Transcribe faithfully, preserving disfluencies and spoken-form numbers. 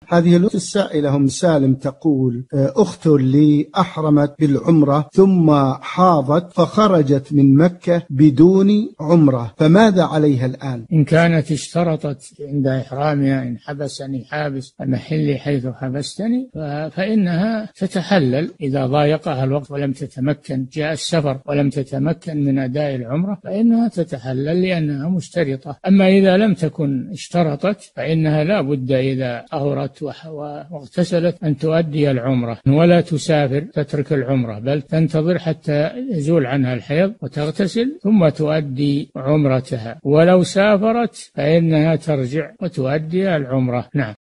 هذه الأخت السائلة أم سالم تقول أخت لي أحرمت بالعمرة ثم حاضت فخرجت من مكة بدون عمرة، فماذا عليها الآن؟ إن كانت اشترطت عند إحرامها إن حبسني حابس محلي حيث حبستني فإنها تتحلل إذا ضايقها الوقت ولم تتمكن، جاء السفر ولم تتمكن من أداء العمرة فإنها تتحلل لأنها مشترطة. أما إذا لم تكن اشترطت فإنها لا بد إذا أهرت واغتسلت أن تؤدي العمرة ولا تسافر تترك العمرة، بل تنتظر حتى يزول عنها الحيض وتغتسل ثم تؤدي عمرتها، ولو سافرت فإنها ترجع وتؤدي العمرة. نعم.